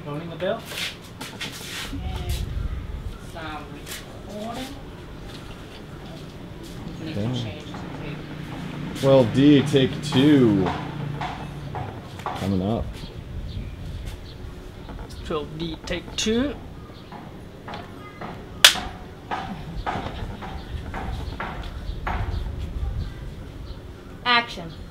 Rolling the bell. And some recording. Need to change the tape. 12D, take 2. Coming up. 12D, take 2. Action.